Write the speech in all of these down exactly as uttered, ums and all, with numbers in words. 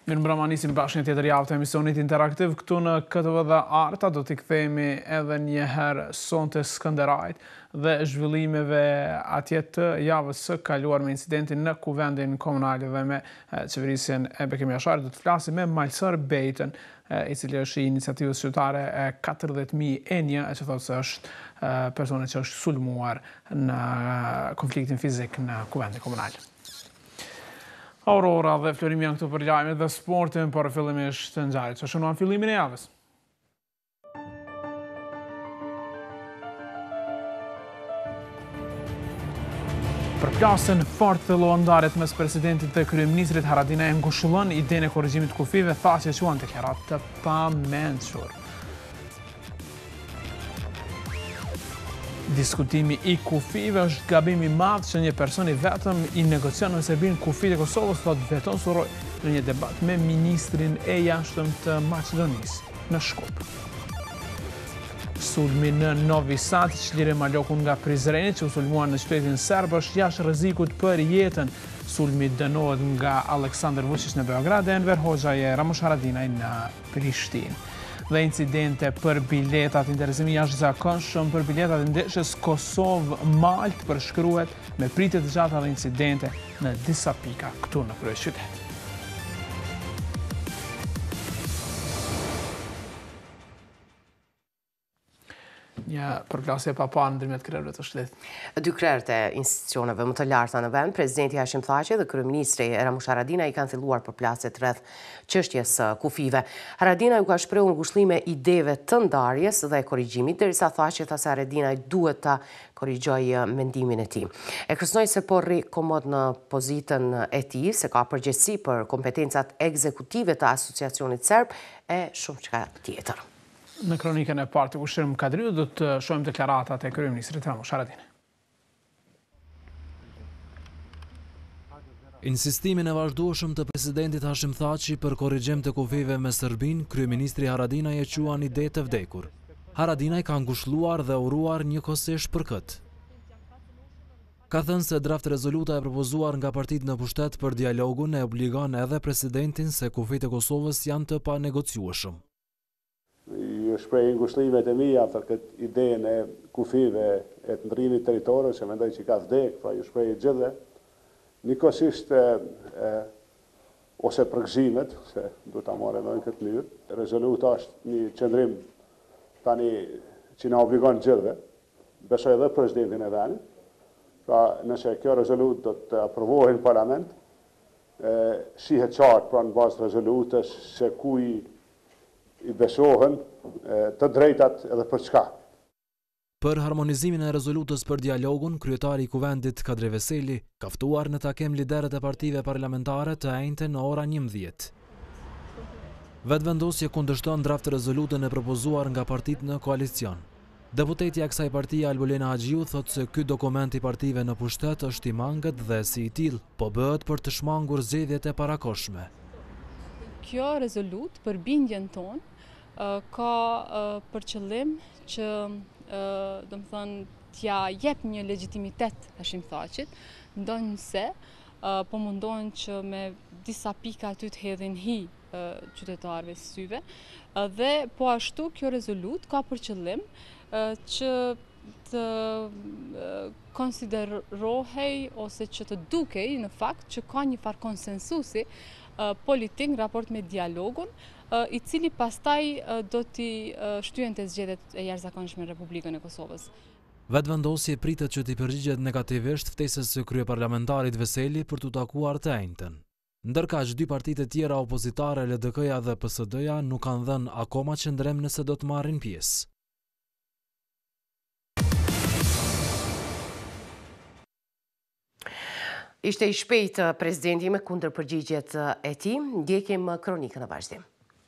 Mirë mbrëma, nisim bashkë një tjetër javë të emisionit interaktiv këtu në K T V dhe Arta. Do t'i kthehemi edhe një herë sonte Skënderajt dhe zhvillimeve atje të javës së kaluar me incidentin në Kuvendin Komunal dhe me qeverisjen e Bekim Jasharit. Do të flasim me Malsar Bejtën, i cili është i iniciativës qytetare e katërdhjetë mijë e një, e që thotë se është persone që është sulmuar në konfliktin fizik në Kuvendin Komunal. Aurora dhe Florim janë këtu për lajmet dhe sportin, por fillimisht të ngjarjet që shënuan fillimin e javës. Përplasjen fort fillon ndarjet mes presidentit dhe kryeministrit. Haradinaj ngushëllon idenë e korrigjimit të kufive, tha se quan deklarat të pamendur. Diskutimi i kufive është gabim i madh që një person i vetëm i negocion në Serbinë kufit e Kosovës, thotë Veton Suroj në një debat me ministrin e jashtëm të Maqedonisë në Shkup. Sulmi në Novi Sad, çlirë malokun nga Prizreni që u sulmuan në qytetin serb, është jashtë rrezikut për jetën. Sulmi dënohet nga Aleksandar Vučić në Beograd dhe Enver Hoxhaje Ramush Haradinaj në Prishtinë. Dhe incidente për biletat, interesimi jashtëzakonshëm për biletat e ndeshjes Kosovë-Maltë përshkruhet me pritje të gjata dhe incidente në disa pika këtu në kryeqytet. Një përplasje pa parë ndërmjet krerëve të shtetit. Dy krerët e institucioneve më të larta në vend, presidenti Hashim Thaçi dhe kryeministri Ramush Haradinaj i kanë filluar përplasjet rreth çështjes kufive. Haradinaj u ka shprehur ngushëllime ideve të ndarjes dhe korrigjimit, derisa Thaçi tha se Haradinaj duhet ta korrigjojë mendimin e tij. E kërcënoi se po rri komod në pozitën e tij, se ka përgjegjësi për kompetencat ekzekutive të asociacionit serb e shumë çka tjetër. Në kronikën e parë të Ushqim Kadriu do të shohim deklaratat e kryeministrit Ramush Haradinaj. Insistimin e vazhdueshëm të presidentit Hashim Thaçi për korrigjim të kufive me Serbinë, kryeministri Haradinaj e quan ide të vdekur. Haradinaj ka ngushëlluar dhe uruar njëkohësisht për këtë. Ka thënë se draft rezoluta e propozuar nga partitë në pushtet për dialogun e obligon edhe presidentin se kufit e Kosovës janë të panegociueshëm. Ju shpreh ngushëllimet e mia për këtë idenë e kufive e të ndërrimit territorë, që mendoj që ka vdek, pra ju shpreh gjithë. Njëkohësisht ose përgjimet, se du ta marrë në këtë mënyrë. Rezoluta është një qëndrim tani që na obligon gjithë. Besoj edhe presidentin e vendit. Pra nëse kjo rezolutë do të aprovohet në parlament, shihet qartë pra në bazë të rezolutës se ku i i besohen të drejtat edhe për çka. Për harmonizimin e rezolutës për dialogun, kryetari i Kuvendit Kadri Veseli ka ftuar në takim liderët e partive parlamentare të enjte në ora njëmbëdhjetë. Vetëvendosje kundërshton draft rezolutën e propozuar nga partitë në koalicion. Deputetja e kësaj partie Albulena Haxhiu thotë se ky dokument i partive në pushtet është i mangët dhe si i tillë po bëhet për të shmangur zgjedhjet e parakohshme. Kjo rezolut për bindjen tonë ka për qëllim që do të thënë t'ja jep një legjitimitet Hashim Thaçit, ndonse po mundohen që me disa pika aty të hedhin hi qytetarëve syve dhe po ashtu kjo rezolut ka për qëllim që të konsiderohej ose që të dukej në fakt që ka një farë konsensusi politik në raport me dialogun, i cili pastaj do t'i shtyhen të zgjedhjet e jashtëzakonshme në Republikën e Kosovës. Vetëvendosje pritet që t'i përgjigjet negativisht ftesës së kryeparlamentarit Veseli për t'u takuar të enjtën. Ndërkaq dy partitë e tjera opozitare, L D K-ja dhe P S D-ja, nuk kanë dhënë akoma qëndrim nëse do të marrin pjesë. Ishte i shpejtë presidenti me kundër përgjigjet e tij. Ndjekim kronikën në vazhdim.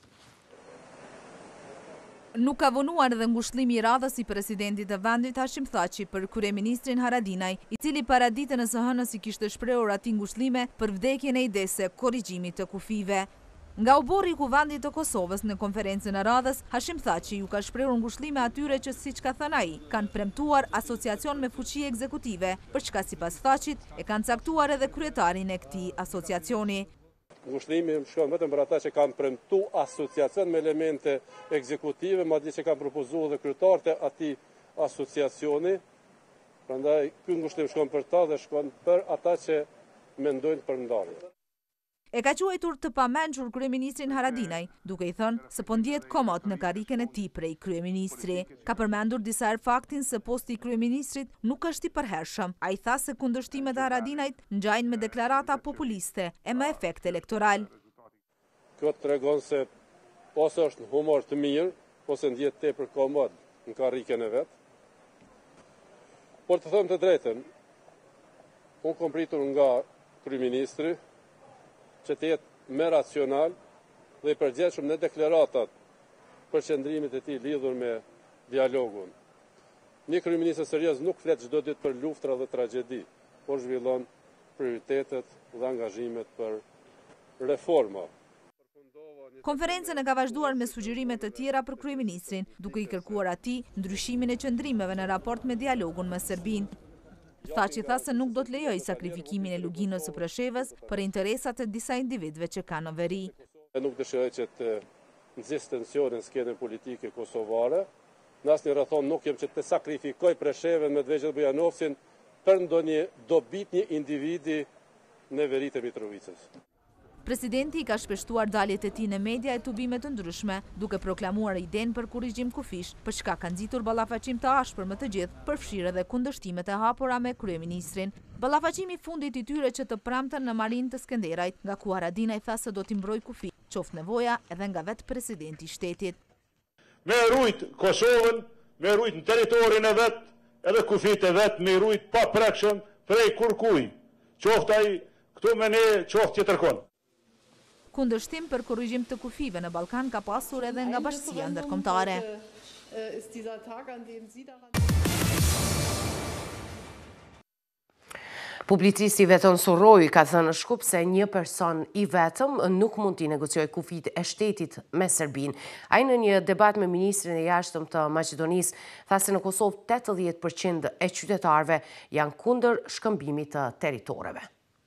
Nuk ka vonuar dhe ngushëllimi i radhës i presidentit të vendit Hashim Thaçi për kryeministrin Haradinaj, i cili para ditën e së hënës i kishte shprehur atij ngushëllime për vdekjen e idesë korrigjimit të kufive. Nga oborri i Kuvendit të Kosovës në konferencën e radhës, Hashim Thaçi ju ka shprehur ngushëllime atyre që, siç ka thënë ai, kanë premtuar asociacion me fuqi ekzekutive, për çka sipas Thaçit e kanë caktuar edhe kryetarin e këtij asociacioni. ngushlimi shkon vetëm për ata që kanë premtu asociacion me elemente ekzekutive, madje që kanë propozuar dhe kryetarët e atij asociacioni. Prandaj ky ngushtim shkon për ta dhe shkon për ata që mendojnë për ndarje. E ka quajtur të pamenqur kryeministrin Haradinaj, duke i thënë se po ndjehet komod në karriken e tij prej kryeministri. Ka përmendur disa herë faktin se posti i kryeministrit nuk është i përhershëm. Ai tha se kundërshtimet e Haradinajt ngjajnë me deklarata populiste e me efekt elektoral. Kjo tregon se ose është në humor të mirë, ose ndjet tepër komod në karriken e vet. Por të them të drejtën, unë kom pritur nga kryeministri që të jetë me racional dhe i përgjithshëm në deklaratat për qëndrimit e tij lidhur me dialogun. Një kryeminist serioz nuk flet çdo ditë për luftra dhe tragjedi, por zhvillon prioritetet dhe angazhimet për reforma. Konferencën e ka vazhduar me sugjerime të tjera për kryeministrin, duke i kërkuar atij ndryshimin e qëndrimeve në raport me dialogun me Serbinë. Tha që tha se nuk do të lejoj sakrifikimin e luginës së Preshevës për interesat e disa individëve që kanë në veri. Nuk dëshiroj që të nxjisë tensionin skenën politike kosovare. Në asnjë rrethon nuk jem që të sakrifikoj Preshevën me Medvegjë Bujanovcin për ndonjë dobitje individi në veritë e Mitrovicës. Presidenti i ka shpeshtuar daljet e tij në media e tubime të ndryshme, duke proklamuar idenë për kurrigjim kufish, për çka ka nxitur ballafaqim të ashpër më të gjithë, përfshirë edhe kundërshtimet e hapura me kryeministrin. Ballafaqimi i fundit i tyre që të premten në Marinë të Skenderajt, nga ku Haradinaj tha se do t'i mbrojë kufi, qoftë nevoja edhe nga vetë presidenti i shtetit. Me rujt Kosovën, me rujt në territorin e vet, edhe kufit e vet, me rujt pa prekshëm prej kurkuj. Qoftë ai këtu me ne, qoftë tjetërkon. Kundërshtim për korrigjim të kufive në Ballkan ka pasur edhe nga Bashkia Ndërkombëtare. Publicisti Veton Surroi ka thënë në Shkup se një person i vetëm nuk mund t'i negociojë kufit e shtetit me Serbinë. Ai në një debat me ministrin e jashtëm të Maqedonisë tha se në Kosovë tetëdhjetë përqind e qytetarëve janë kundër shkëmbimit të territoreve.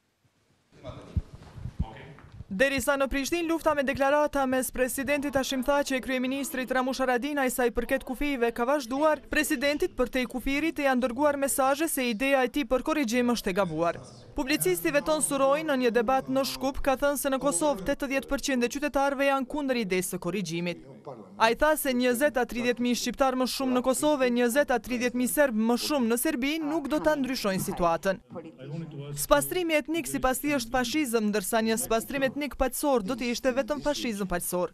Derisa në Prishtinë lufta me deklarata mes presidentit Hashim Thaçi e kryeministrit Ramush Haradinaj sa i përket kufive ka vazhduar, presidentit përtej kufirit e janë dërguar mesazhe se ideja e tij për korrigjim është e gabuar. Publicisti Veton Surroi në një debat në Shkup ka thënë se në Kosovë tetëdhjetë përqind e qytetarëve janë kundër idesë së korrigjimit. Ai tha se njëzet a tridhjetë mijë shqiptar më shumë në Kosovë e njëzet a tridhjetë mijë serb më shumë në Serbi nuk do ta ndryshojnë situatën. Spastrimi etnik sipas tij është fashizëm, ndërsa një spastrim etnik paqësor do të ishte vetëm fashizëm paqësor.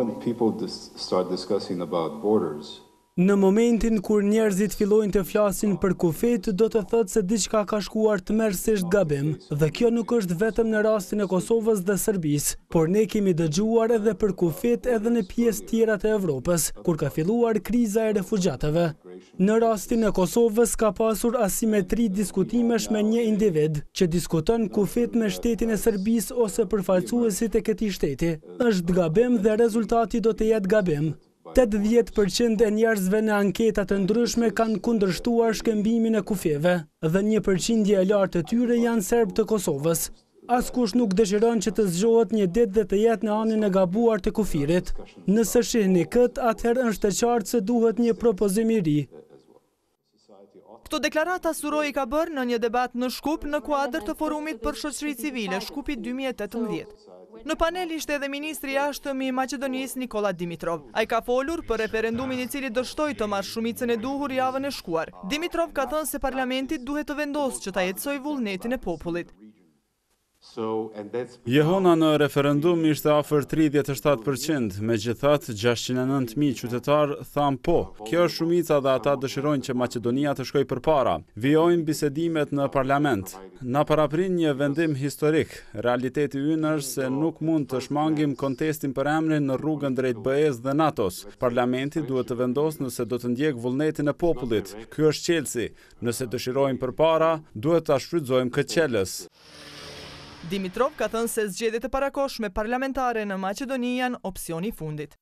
Në momentin kur njerëzit fillojnë të flasin për kufit, do të thotë se diçka ka shkuar tmerrsisht gabim, dhe kjo nuk është vetëm në rastin e Kosovës dhe Serbisë, por ne kemi dëgjuar edhe për kufit edhe në pjesë tjera të Evropës, kur ka filluar kriza e refugjatëve. Në rastin e Kosovës ka pasur asimetri diskutimesh me një individ që diskuton kufit me shtetin e Serbisë ose përfaqësuesit e këtij shteti. Është gabim dhe rezultati do të jetë gabim. tetëdhjetë përqind e njerëzve në anketat të ndryshme kanë kundërshtuar shkëmbimin e kufjeve dhe një përqindje e lartë të tyre janë serb të Kosovës. Askush nuk dëshiron që të zgjohet një ditë dhe të jetë në anën e gabuar të kufirit. Nëse shihni këtë, atëherë është e qartë se duhet një propozim i ri. Këto deklarata Surroi ka bërë në një debat në Shkup në kuadër të forumit për shoqëri civile Shkupi dy mijë e tetëmbëdhjetë. Në panel ishte edhe ministri i jashtëm i Maqedonisë Nikola Dimitrov. Ai ka folur për referendumin i cili dështoi të marrë shumicën e duhur javën e shkuar. Dimitrov ka thënë se parlamenti duhet të vendosë që ta jetësojë vullnetin e popullit. Jehona në referendum ishte afër tridhjetë e shtatë përqind, megjithatë gjashtëqind e nëntë mijë qytetar thanë po. Kjo është shumica dhe ata dëshirojnë që Maqedonia të shkojë përpara. Vijojnë bisedimet në parlament. Na paraprin një vendim historik. Realiteti ynë është se nuk mund të shmangim kontestin për emrin në rrugën drejt B E-s dhe NATO-s. Parlamenti duhet të vendosë nëse do të ndjek vullnetin e popullit. Ky është qelësi. Nëse dëshirojmë përpara, duhet ta shfrytëzojmë këtë qelës. Dimitrov ka thënë se zgjedhjet e parakohshme parlamentare në Maqedoni janë opsioni i fundit.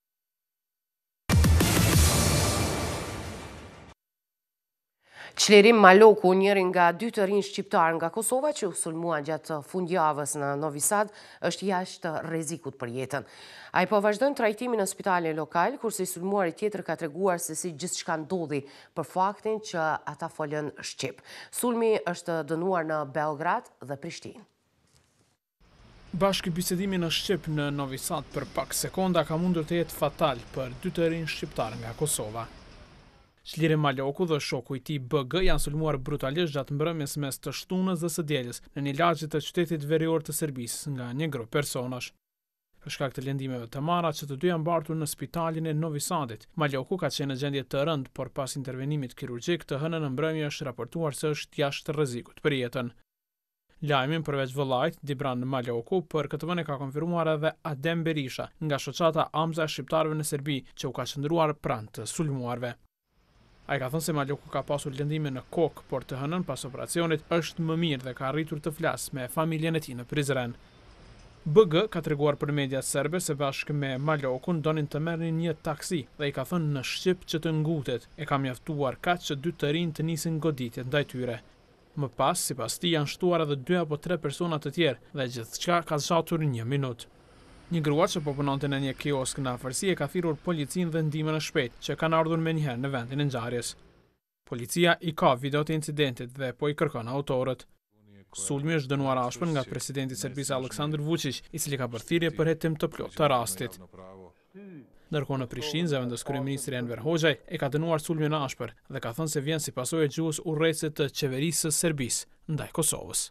Çlerim Maloku, njëri nga dy të rinj shqiptar nga Kosova që u sulmuan gjatë fundjavës në Novi Sad, është jashtë rrezikut për jetën. Ai po vazhdon trajtimin në spitalin lokal, kurse i sulmuari tjetër ka treguar se si gjithçka ndodhi për faktin që ata folën shqip. Sulmi është dënuar në Beograd dhe Prishtinë. Bashkë bisedimi në Shqip në Novi Sad për pak sekonda ka mundur të jetë fatal për dy të rinj shqiptar nga Kosova. Çlirim Maloku dhe shoku i tij B G janë sulmuar brutalisht gjatë mbrëmjes mes të shtunës dhe së dielës në një lagje të qytetit verior të Serbisë nga një grup personash. Për shkak të lëndimeve të marra, që të dy janë mbartur në spitalin e Novi Sadit. Maloku ka qenë në gjendje të rëndë, por pas intervenimit kirurgjik të hënën në mbrëmje është raportuar se është jashtë rrezikut për jetën. Lajmin përveç vëllait Dibran Maloku për këtë vënë ka konfirmuar edhe Adem Berisha nga shoqata Amza e shqiptarëve në Serbi, që u ka qëndruar pranë të sulmuarve. Ai ka thënë se Maloku ka pasur lëndime në kokë, por të hënën pas operacionit është më mirë dhe ka arritur të flasë me familjen e tij në Prizren. B G ka treguar për mediat serbe se bashkë me Malokun donin të merrnin një taksi dhe i ka thënë në shqip që të ngutet. E ka mjaftuar kaq që dy të rinj të nisin goditjet ndaj tyre. Më pas, sipas tij, janë shtuar edhe dy apo tre persona të tjerë dhe gjithçka ka zgjatur një minutë. Një grua që po punonte në një kiosk në afërsi e ka thirrur policinë dhe ndihmën e shpejtë që kanë ardhur menjëherë në vendin e ngjarjes. Policia i ka video të incidentit dhe po i kërkon autorët. Sulmi është dënuar ashpër nga presidenti i Serbisë Aleksandar Vučić, i cili ka bërë thirrje për hetim të plotë të rastit. Ndërkohë në Prishtinë, zëvendës kryeministri Enver Hoxha e ka dënuar sulmin ashpër dhe ka thënë se vjen si pasojë e gjuhës urrëse të qeverisë së Serbisë ndaj Kosovës.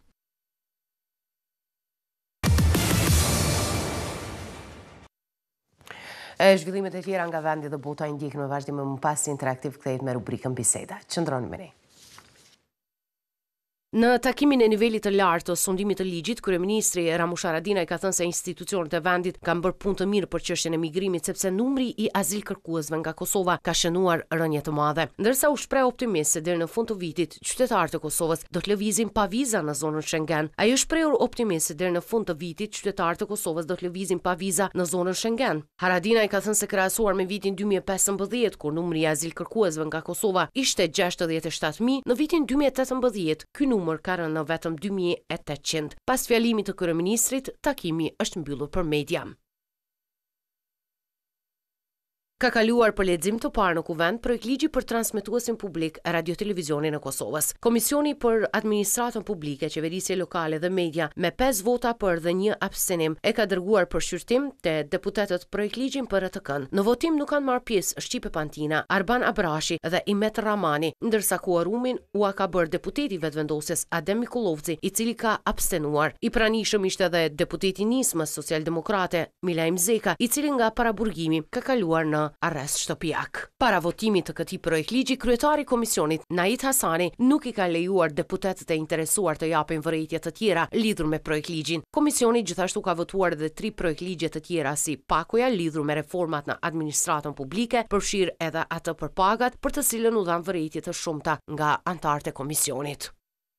Zhvillimet e tjera nga vendi dhe bota i ndjekën me vazhdim më pas interaktiv kthehet me rubrikën Biseda. Qëndroni me ne. Në takimin e nivelit të lartë të sondimit të ligjit, kryeministri Ramush Haradinaj ka thënë se institucionet e vendit kanë bërë punë të mirë për çështjen e migrimit, sepse numri i azilkërkuesve nga Kosova ka shënuar rënje të madhe. Ndërsa u shpreh optimist se deri në fund të vitit qytetarët e Kosovës do të lëvizin pa viza në zonën Schengen. Ai është shprehur optimist se deri në fund të vitit qytetarët e Kosovës do të lëvizin pa viza në zonën Schengen. Haradinaj ka thënë se krahasuar me vitin dy mijë e pesëmbëdhjetë, kur numri i azilkërkuesve nga Kosova ishte gjashtëdhjetë e shtatë mijë, në vitin dy mijë e tetëmbëdhjetë ky numër ka rënë në vetëm dy mijë e tetëqind. Pas fjalimit të kryeministrit, takimi është mbyllur për media. Ka kaluar për lexim të parë në kuvend projekt ligji për transmetuesin publik radio-televizionin e Kosovës. Komisioni për Administratën Publike, Qeverisje Lokale dhe Media, me pesë vota për dhe një abstenim, e ka dërguar për shqyrtim te deputetët projekt ligjin për R T K-n. Në votim nuk kanë marrë pjesë Shqipe Pantina, Arban Abrashi dhe Imet Ramani, ndërsa kuorumin ua ka bërë deputeti vetëvendosjes Adem Mikullovci, i cili ka abstenuar. I pranishëm ishte edhe deputeti nismës socialdemokrate Milajm Zeka, i cili nga paraburgimi ka kaluar në arrest shtëpiak. Para votimit të këtij projekt ligji, kryetari i komisionit Nait Hasani nuk i ka lejuar deputetët e interesuar të japin vërejtje të tjera lidhur me projekt ligjin. Komisioni gjithashtu ka votuar edhe tri projekt ligje të tjera, si pakoja lidhur me reformat në administratën publike, përfshirë edhe atë për pagat, për të cilën u dhan vërejtje të shumta nga anëtarët e komisionit.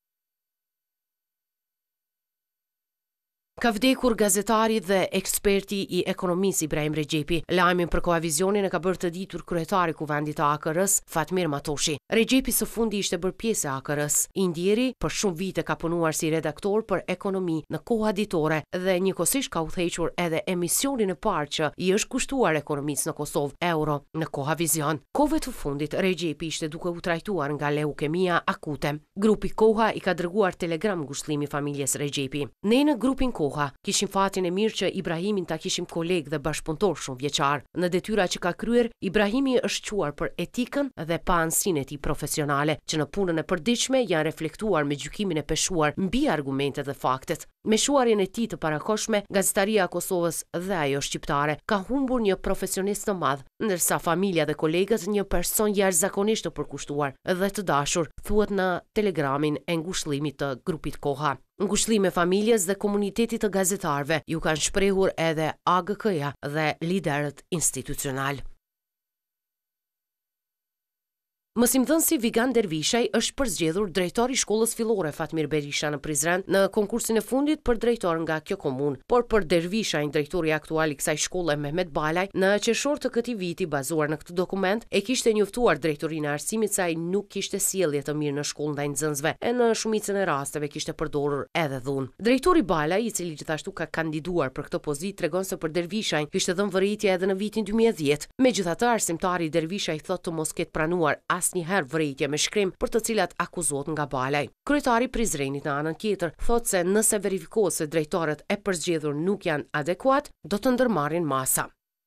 Ka vdekur gazetari dhe eksperti i ekonomisë Ibrahim Rexhepi. Lajmin për kohavizionin e ka bërë të ditur kryetari i kuvendit të A K R-s, Fatmir Matoshi. Rexhepi së fundi ishte bërë pjesë e A K R-s. I ndjeri për shumë vite ka punuar si redaktor për ekonomi në Koha Ditore dhe njëkohësisht ka udhëhequr edhe emisionin e parë që i është kushtuar ekonomisë në Kosovë, Euro, në Kohavizion. Kohëve të fundit, Rexhepi ishte duke u trajtuar nga leukemia akute. Grupi Koha i ka dërguar telegram ngushëllimi familjes Rexhepi. Ne në grupin Koha kishim fatin e mirë që Ibrahimin ta kishim koleg dhe bashkëpunëtor shumë vjeçar. Në detyra që ka kryer, Ibrahimi është quar për etikën dhe paanësinë e tij profesionale, që në punën e përditshme janë reflektuar me gjykimin e peshuar mbi argumentet dhe faktet. Me shuarjen e tij të parakohshme, gazetaria e Kosovës dhe ajo shqiptare ka humbur një profesionist të madh, ndërsa familja dhe kolegët një person jashtëzakonisht të përkushtuar dhe të dashur, thuhet në telegramin e ngushëllimit të grupit Koha. Ngushëllime familjes dhe komunitetit të gazetarëve ju kanë shprehur edhe A G K-ja dhe liderët institucional. Mësimdhënësi Vigan Dervishaj është përzgjedhur drejtor i shkollës fillore Fatmir Berisha në Prizren në konkursin e fundit për drejtor nga kjo komunë, por për Dervishaj, drejtori aktual i kësaj shkolle Mehmet Balaj, në qershor të këtij viti bazuar në këtë dokument, e kishte njoftuar drejtorinë e arsimit se ai nuk kishte sjellje të mirë në shkollë ndaj nxënësve e në shumicën e rasteve kishte përdorur edhe dhunë. Drejtori Balaj, i cili gjithashtu ka kandiduar për këtë pozitë, tregon se për Dervishaj kishte dhënë vërejtje edhe në vitin dy mijë e dhjetë. Megjithatë, arsimtari Dervishaj thotë të mos ketë pranuar asnjëherë vërejtje me shkrim për të cilat akuzohet nga Balaj. Kryetari Prizrenit në anën tjetër thotë se nëse verifikohet se drejtorët e përzgjedhur nuk janë adekuat, do të ndërmarrin masa.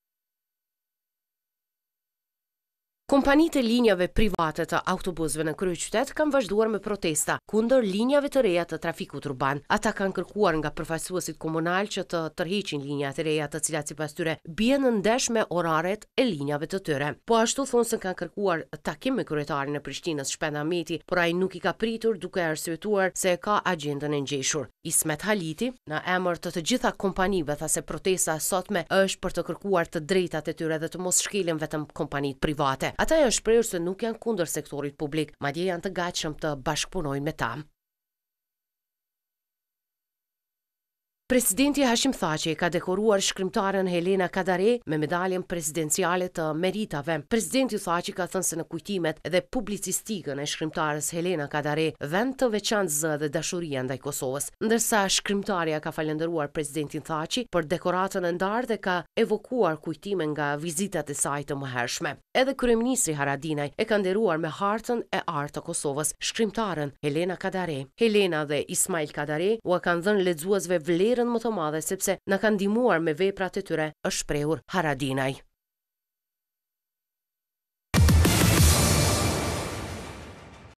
Kompanitë e linjave private të autobusëve në kryeqytet kanë vazhduar me protesta kundër linjave të reja të trafikut urban. Ata kanë kërkuar nga përfaqësuesit komunal që të tërheqin linjat e reja të cilat sipas tyre bien në ndesh me oraret e linjave të tyre. Po ashtu thonë se kanë kërkuar takim me kryetarin e Prishtinës Shpend Ahmeti, por ai nuk i ka pritur duke arsyetuar se ka agjendën e ngjeshur. Ismet Haliti, në emër të të gjitha kompanive, tha se protesta sotme është për të kërkuar të drejtat e tyre dhe të mos shkelen vetëm kompanitë private. Ata janë shprehur se nuk janë kundër sektorit publik, madje janë të gatshëm të bashkëpunojnë me ta. Presidenti Hashim Thaçi ka dekoruar shkrimtaren Helena Kadare me medaljen presidenciale të meritave. Presidenti Thaçi ka thënë se në kujtimet dhe publicistikën e shkrimtares Helena Kadare vend të veçantë zë dhe dashuria ndaj Kosovës, ndërsa shkrimtarja ka falendëruar presidentin Thaçi për dekoratën e ndarë dhe ka evokuar kujtime nga vizitat e saj të mëhershme. Edhe kryeministri Haradinaj e ka nderuar me hartën e artë të Kosovës shkrimtaren Helena Kadare. Helena dhe Ismail Kadare u kanë dhënë lexuesve vlerë më të madhe sepse na kanë ndihmuar me veprat e tyre, është shprehur Haradinaj.